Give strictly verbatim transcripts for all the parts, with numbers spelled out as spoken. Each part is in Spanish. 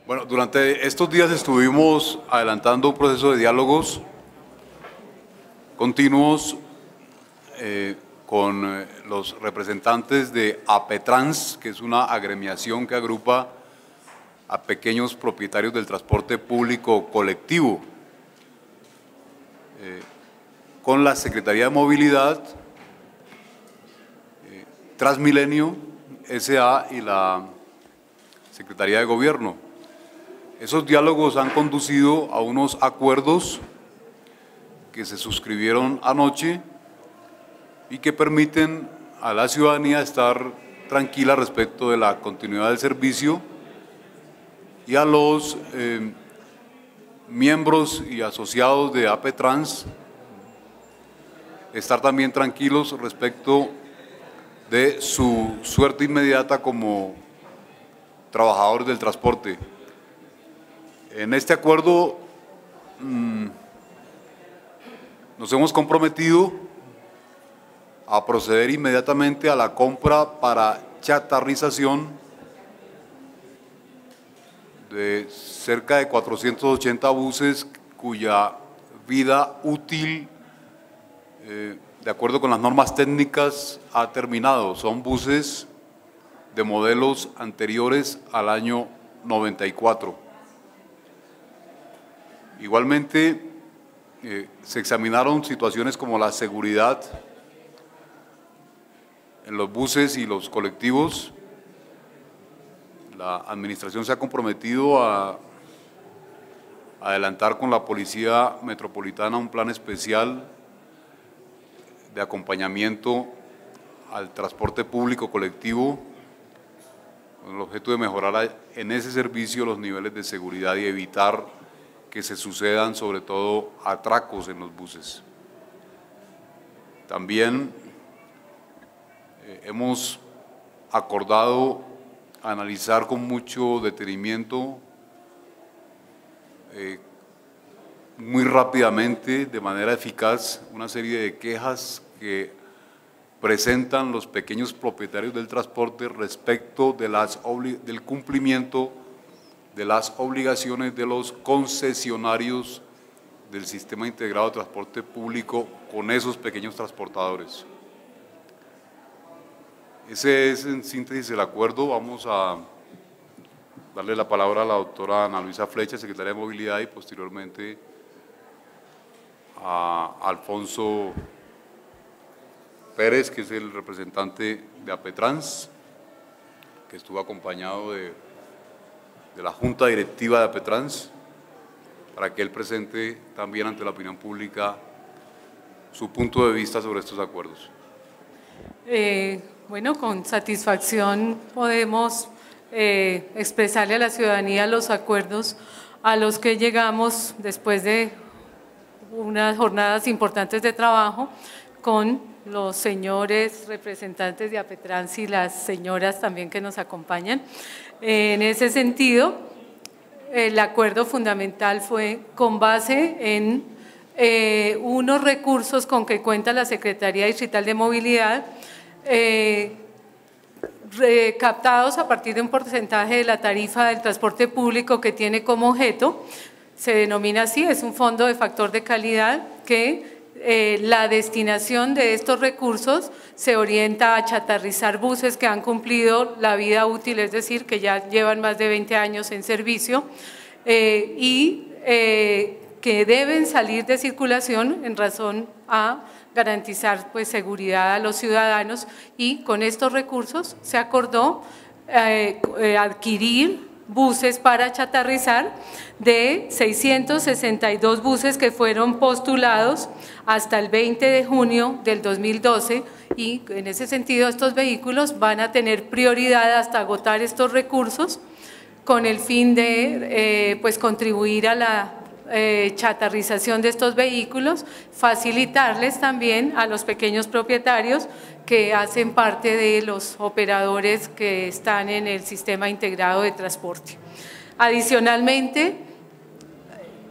Bueno, durante estos días estuvimos adelantando un proceso de diálogos continuos eh, con eh, los representantes de APETRANS, que es una agremiación que agrupa a pequeños propietarios del transporte público colectivo, eh, con la Secretaría de Movilidad, eh, Transmilenio S A y la Secretaría de Gobierno. Esos diálogos han conducido a unos acuerdos que se suscribieron anoche y que permiten a la ciudadanía estar tranquila respecto de la continuidad del servicio y a los eh, miembros y asociados de APETRANS estar también tranquilos respecto de su suerte inmediata como trabajadores del transporte. En este acuerdo mmm, nos hemos comprometido a proceder inmediatamente a la compra para chatarrización de cerca de cuatrocientos ochenta buses cuya vida útil, eh, de acuerdo con las normas técnicas, ha terminado. Son buses de modelos anteriores al año noventa y cuatro. Igualmente, eh, se examinaron situaciones como la seguridad en los buses y los colectivos. La administración se ha comprometido a adelantar con la Policía Metropolitana un plan especial de acompañamiento al transporte público colectivo con el objeto de mejorar en ese servicio los niveles de seguridad y evitar que se sucedan sobre todo atracos en los buses. También eh, hemos acordado analizar con mucho detenimiento, eh, muy rápidamente, de manera eficaz, una serie de quejas que presentan los pequeños propietarios del transporte respecto de las del cumplimiento de las obligaciones de los concesionarios del Sistema Integrado de Transporte Público con esos pequeños transportadores. Ese es en síntesis el acuerdo. Vamos a darle la palabra a la doctora Ana Luisa Flecha, secretaria de Movilidad, y posteriormente a Alfonso Pérez, que es el representante de APETRANS, que estuvo acompañado de, de la Junta Directiva de APETRANS, para que él presente también ante la opinión pública su punto de vista sobre estos acuerdos. Eh, bueno, con satisfacción podemos eh, expresarle a la ciudadanía los acuerdos a los que llegamos después de unas jornadas importantes de trabajo con los señores representantes de APETRANS y las señoras también que nos acompañan. Eh, en ese sentido, el acuerdo fundamental fue con base en eh, unos recursos con que cuenta la Secretaría Distrital de Movilidad, eh, captados a partir de un porcentaje de la tarifa del transporte público que tiene como objeto, se denomina así, es un fondo de factor de calidad que Eh, la destinación de estos recursos se orienta a chatarrizar buses que han cumplido la vida útil, es decir, que ya llevan más de veinte años en servicio eh, y eh, que deben salir de circulación en razón a garantizar pues, seguridad a los ciudadanos, y con estos recursos se acordó eh, eh, adquirir buses para chatarrizar de seiscientos sesenta y dos buses que fueron postulados hasta el veinte de junio del dos mil doce, y en ese sentido estos vehículos van a tener prioridad hasta agotar estos recursos con el fin de eh, pues contribuir a la eh, chatarrización de estos vehículos, facilitarles también a los pequeños propietarios que hacen parte de los operadores que están en el sistema integrado de transporte. Adicionalmente,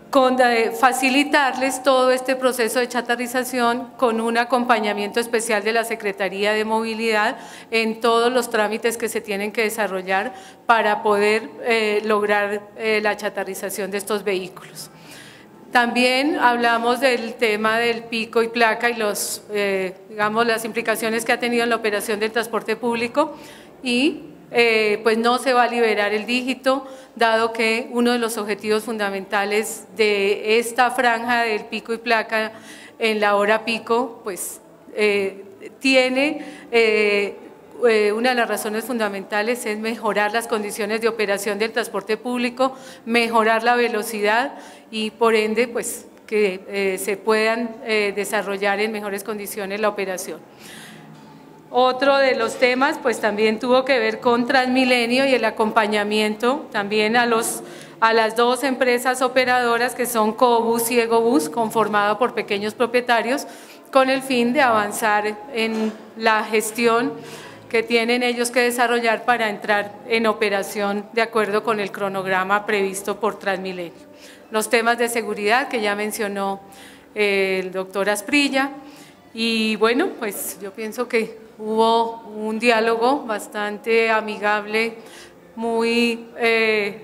con eh, facilitarles todo este proceso de chatarrización con un acompañamiento especial de la Secretaría de Movilidad en todos los trámites que se tienen que desarrollar para poder eh, lograr eh, la chatarrización de estos vehículos. También hablamos del tema del pico y placa y los, eh, digamos, las implicaciones que ha tenido en la operación del transporte público y Eh, pues no se va a liberar el dígito, dado que uno de los objetivos fundamentales de esta franja del pico y placa en la hora pico, pues eh, tiene, eh, eh, una de las razones fundamentales es mejorar las condiciones de operación del transporte público, mejorar la velocidad y por ende pues que eh, se puedan eh, desarrollar en mejores condiciones la operación. Otro de los temas pues también tuvo que ver con Transmilenio y el acompañamiento también a, los, a las dos empresas operadoras que son Cobus y Egobus, conformado por pequeños propietarios, con el fin de avanzar en la gestión que tienen ellos que desarrollar para entrar en operación de acuerdo con el cronograma previsto por Transmilenio. Los temas de seguridad que ya mencionó eh, el doctor Asprilla y bueno, pues yo pienso que hubo un diálogo bastante amigable, muy eh,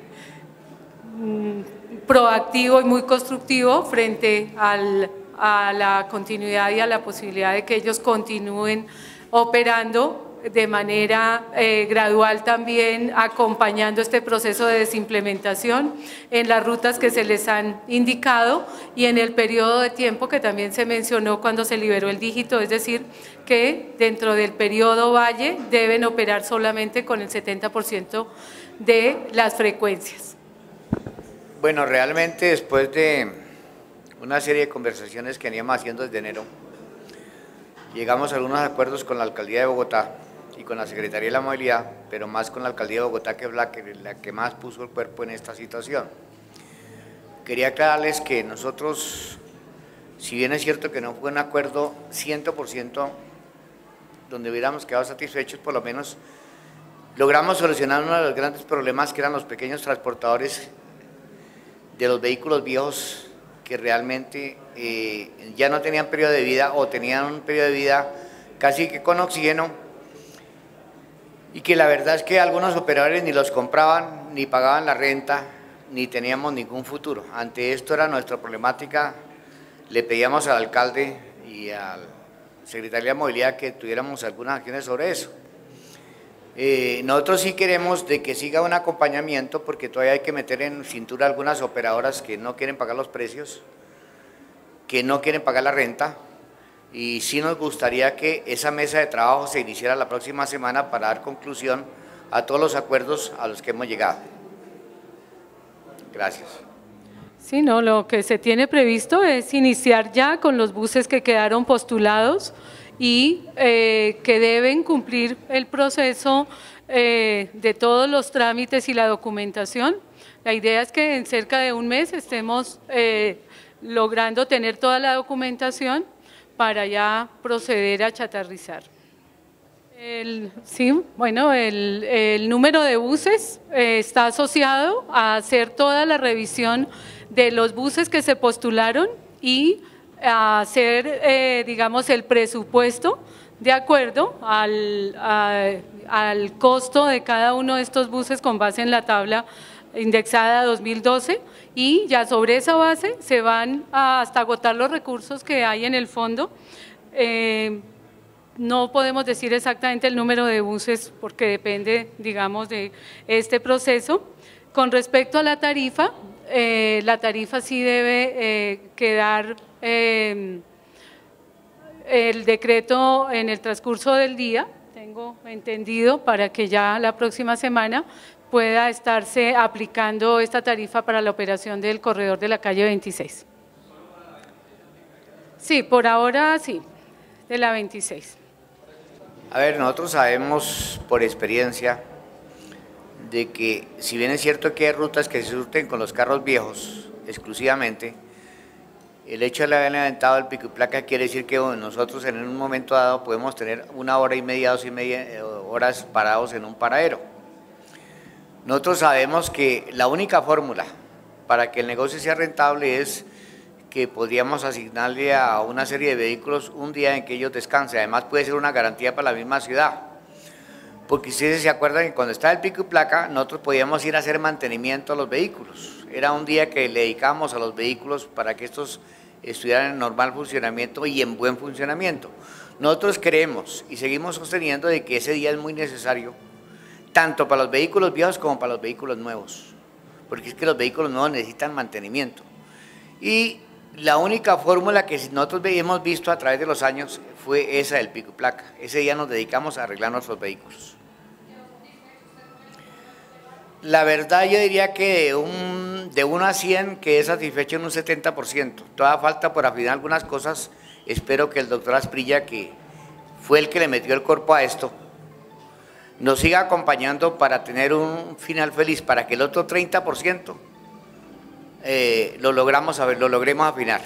proactivo y muy constructivo frente al, a la continuidad y a la posibilidad de que ellos continúen operando de manera eh, gradual también, acompañando este proceso de desimplementación en las rutas que se les han indicado y en el periodo de tiempo que también se mencionó cuando se liberó el dígito, es decir, que dentro del periodo valle deben operar solamente con el setenta por ciento de las frecuencias. Bueno, realmente después de una serie de conversaciones que veníamos haciendo desde enero, llegamos a algunos acuerdos con la Alcaldía de Bogotá y con la Secretaría de la Movilidad, pero más con la Alcaldía de Bogotá, que es la que, la que más puso el cuerpo en esta situación. Quería aclararles que nosotros, si bien es cierto que no fue un acuerdo cien por ciento donde hubiéramos quedado satisfechos, por lo menos logramos solucionar uno de los grandes problemas que eran los pequeños transportadores de los vehículos viejos que realmente eh, ya no tenían periodo de vida o tenían un periodo de vida casi que con oxígeno y que la verdad es que algunos operadores ni los compraban, ni pagaban la renta, ni teníamos ningún futuro. Ante esto era nuestra problemática, le pedíamos al alcalde y al secretario de Movilidad que tuviéramos algunas acciones sobre eso. Eh, nosotros sí queremos de que siga un acompañamiento porque todavía hay que meter en cintura algunas operadoras que no quieren pagar los precios, que no quieren pagar la renta y sí nos gustaría que esa mesa de trabajo se iniciara la próxima semana para dar conclusión a todos los acuerdos a los que hemos llegado. Gracias. Sí, no, lo que se tiene previsto es iniciar ya con los buses que quedaron postulados y eh, que deben cumplir el proceso eh, de todos los trámites y la documentación. La idea es que en cerca de un mes estemos eh, logrando tener toda la documentación para ya proceder a chatarrizar. El, sí, bueno, el, el número de buses eh, está asociado a hacer toda la revisión de los buses que se postularon y a hacer, eh, digamos, el presupuesto de acuerdo al, a, al costo de cada uno de estos buses con base en la tabla indexada dos mil doce y ya sobre esa base se van a hasta agotar los recursos que hay en el fondo. Eh, no podemos decir exactamente el número de buses porque depende, digamos, de este proceso. Con respecto a la tarifa, eh, la tarifa sí debe eh, quedar eh, el decreto en el transcurso del día, tengo entendido, para que ya la próxima semana pueda estarse aplicando esta tarifa para la operación del corredor de la calle veintiséis. Sí, por ahora sí, de la veintiséis. A ver, nosotros sabemos por experiencia de que si bien es cierto que hay rutas que se surten con los carros viejos exclusivamente, el hecho de haber levantado el pico y placa quiere decir que bueno, nosotros en un momento dado podemos tener una hora y media, dos y media horas parados en un paradero. Nosotros sabemos que la única fórmula para que el negocio sea rentable es que podríamos asignarle a una serie de vehículos un día en que ellos descansen. Además puede ser una garantía para la misma ciudad, porque ustedes se acuerdan que cuando estaba el pico y placa nosotros podíamos ir a hacer mantenimiento a los vehículos. Era un día que le dedicábamos a los vehículos para que estos estuvieran en normal funcionamiento y en buen funcionamiento. Nosotros creemos y seguimos sosteniendo de que ese día es muy necesario, tanto para los vehículos viejos como para los vehículos nuevos, porque es que los vehículos nuevos necesitan mantenimiento. Y la única fórmula que nosotros hemos visto a través de los años fue esa del pico y placa. Ese día nos dedicamos a arreglar nuestros vehículos. La verdad yo diría que de, un, de uno a cien quedé satisfecho en un setenta por ciento. Todavía falta por afinar algunas cosas. Espero que el doctor Asprilla, que fue el que le metió el cuerpo a esto, nos siga acompañando para tener un final feliz, para que el otro treinta por ciento eh, lo, logramos, a ver, lo logremos afinar.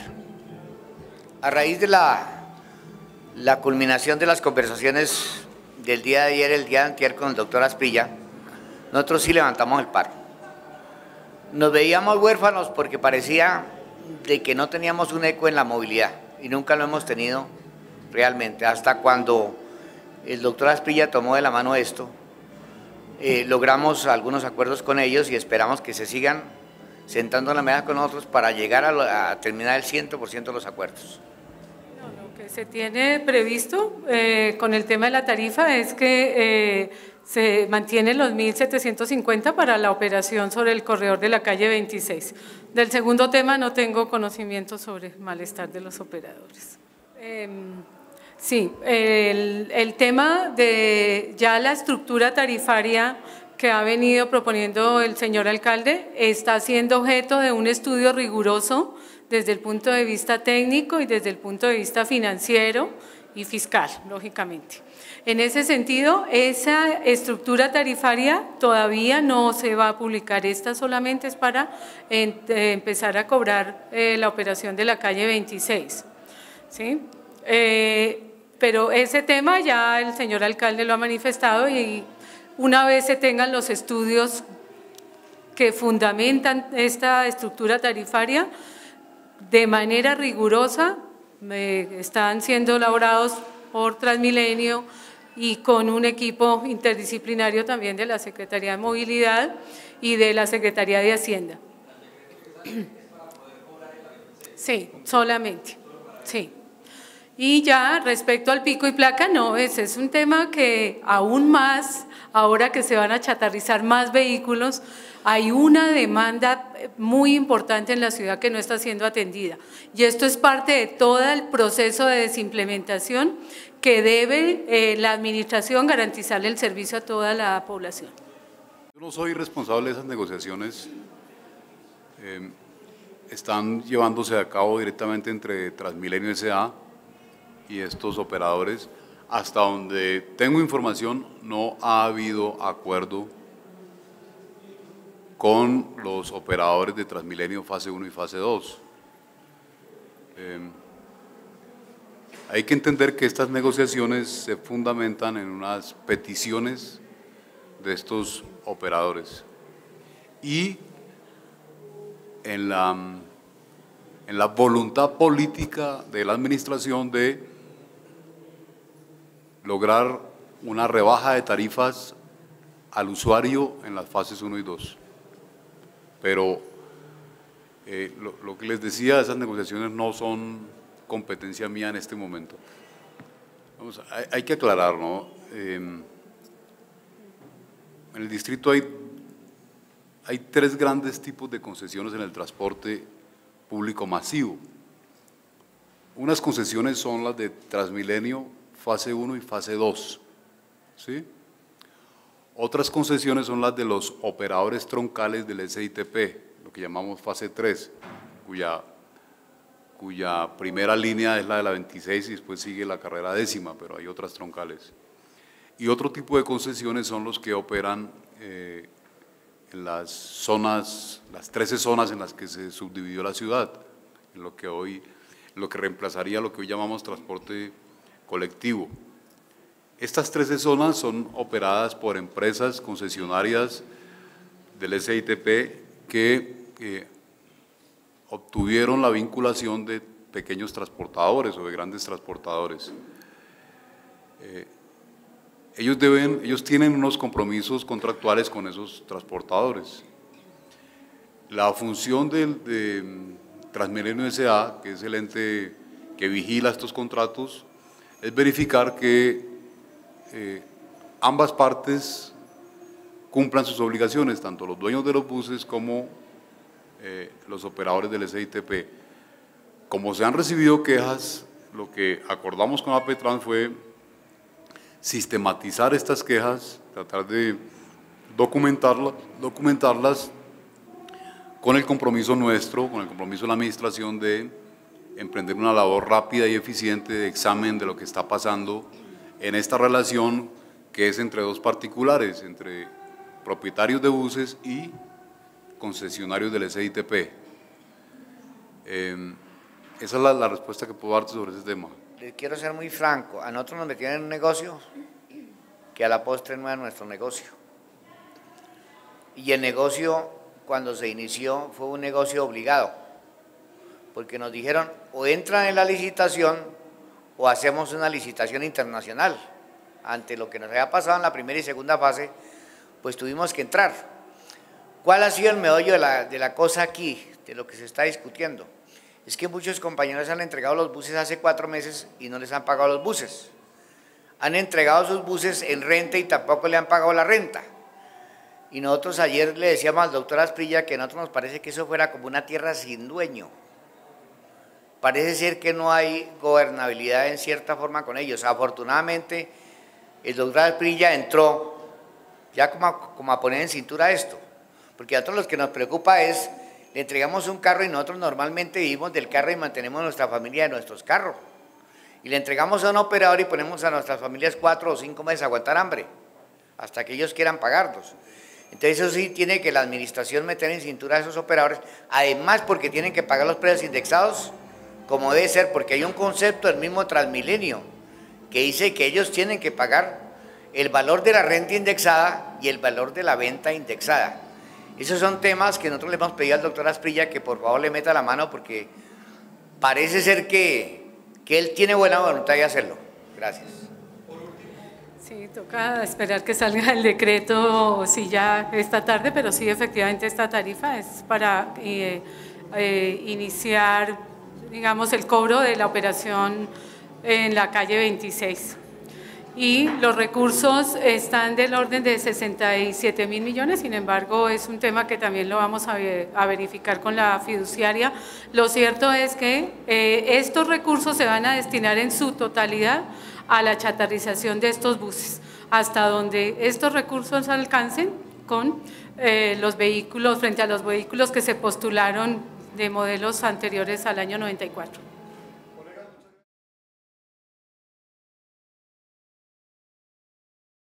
A raíz de la, la culminación de las conversaciones del día de ayer, el día de antier con el doctor Asprilla, nosotros sí levantamos el paro. Nos veíamos huérfanos porque parecía de que no teníamos un eco en la movilidad y nunca lo hemos tenido realmente, hasta cuando el doctor Asprilla tomó de la mano esto, eh, logramos algunos acuerdos con ellos y esperamos que se sigan sentando en la mesa con nosotros para llegar a, lo, a terminar el cien por ciento de los acuerdos. No, lo que se tiene previsto eh, con el tema de la tarifa es que eh, se mantienen los mil setecientos cincuenta para la operación sobre el corredor de la calle veintiséis. Del segundo tema no tengo conocimiento sobre el malestar de los operadores. Eh, sí, el, el tema de ya la estructura tarifaria que ha venido proponiendo el señor alcalde está siendo objeto de un estudio riguroso desde el punto de vista técnico y desde el punto de vista financiero y fiscal, lógicamente. En ese sentido, esa estructura tarifaria todavía no se va a publicar, esta solamente es para en, eh, empezar a cobrar eh, la operación de la calle veintiséis, ¿sí? Eh, pero ese tema ya el señor alcalde lo ha manifestado y una vez se tengan los estudios que fundamentan esta estructura tarifaria, de manera rigurosa, eh, están siendo elaborados por Transmilenio y con un equipo interdisciplinario también de la Secretaría de Movilidad y de la Secretaría de Hacienda. Sí, solamente, sí. Y ya respecto al pico y placa, no, ese es un tema que aún más, ahora que se van a chatarrizar más vehículos, hay una demanda muy importante en la ciudad que no está siendo atendida. Y esto es parte de todo el proceso de desimplementación que debe eh, la administración garantizarle el servicio a toda la población. Yo no soy responsable de esas negociaciones. Eh, están llevándose a cabo directamente entre Transmilenio S A y estos operadores. Hasta donde tengo información, no ha habido acuerdo con los operadores de Transmilenio fase uno y fase dos. Eh, hay que entender que estas negociaciones se fundamentan en unas peticiones de estos operadores y en la, en la voluntad política de la administración de lograr una rebaja de tarifas al usuario en las fases uno y dos. Pero eh, lo, lo que les decía, esas negociaciones no son competencia mía en este momento. Vamos, hay, hay que aclarar, ¿no? Eh, en el distrito hay, hay tres grandes tipos de concesiones en el transporte público masivo. Unas concesiones son las de Transmilenio, fase uno y fase dos, ¿sí? Otras concesiones son las de los operadores troncales del S I T P, lo que llamamos fase tres, cuya, cuya primera línea es la de la veintiséis y después sigue la carrera décima, pero hay otras troncales. Y otro tipo de concesiones son los que operan eh, en las zonas, las trece zonas en las que se subdividió la ciudad, en lo que hoy, en lo que reemplazaría lo que hoy llamamos transporte colectivo. Estas trece zonas son operadas por empresas concesionarias del S I T P que eh, obtuvieron la vinculación de pequeños transportadores o de grandes transportadores. Eh, ellos, deben, ellos tienen unos compromisos contractuales con esos transportadores. La función de, de Transmilenio S A, que es el ente que vigila estos contratos, es verificar que eh, ambas partes cumplan sus obligaciones, tanto los dueños de los buses como eh, los operadores del S I T P. Como se han recibido quejas, lo que acordamos con APETRANS fue sistematizar estas quejas, tratar de documentarlas, documentarlas con el compromiso nuestro, con el compromiso de la administración de emprender una labor rápida y eficiente de examen de lo que está pasando en esta relación que es entre dos particulares, entre propietarios de buses y concesionarios del S I T P. Eh, esa es la, la respuesta que puedo darte sobre ese tema. Les quiero ser muy franco, a nosotros nos metieron en un negocio que a la postre no era nuestro negocio. Y el negocio, cuando se inició, fue un negocio obligado, porque nos dijeron o entran en la licitación o hacemos una licitación internacional. Ante lo que nos había pasado en la primera y segunda fase, pues tuvimos que entrar. ¿Cuál ha sido el meollo de la, de la cosa aquí, de lo que se está discutiendo? Es que muchos compañeros han entregado los buses hace cuatro meses y no les han pagado los buses. Han entregado sus buses en renta y tampoco le han pagado la renta. Y nosotros ayer le decíamos al doctor Asprilla que a nosotros nos parece que eso fuera como una tierra sin dueño. Parece ser que no hay gobernabilidad en cierta forma con ellos. Afortunadamente, el doctor Asprilla entró ya como a, como a poner en cintura esto, porque a nosotros lo que nos preocupa es, le entregamos un carro y nosotros normalmente vivimos del carro y mantenemos nuestra familia de nuestros carros, y le entregamos a un operador y ponemos a nuestras familias cuatro o cinco meses a aguantar hambre, hasta que ellos quieran pagarlos. Entonces eso sí tiene que la administración meter en cintura a esos operadores, además porque tienen que pagar los precios indexados, como debe ser, porque hay un concepto del mismo Transmilenio, que dice que ellos tienen que pagar el valor de la renta indexada y el valor de la venta indexada. Esos son temas que nosotros le hemos pedido al doctor Asprilla que por favor le meta la mano, porque parece ser que, que él tiene buena voluntad de hacerlo. Gracias. Sí, toca esperar que salga el decreto, sí, ya esta tarde, pero sí, efectivamente esta tarifa es para eh, eh, iniciar, digamos, el cobro de la operación en la calle veintiséis. Y los recursos están del orden de sesenta y siete mil millones, sin embargo es un tema que también lo vamos a, a verificar con la fiduciaria. Lo cierto es que eh, estos recursos se van a destinar en su totalidad a la chatarrización de estos buses, hasta donde estos recursos alcancen con eh, los vehículos, frente a los vehículos que se postularon de modelos anteriores al año noventa y cuatro.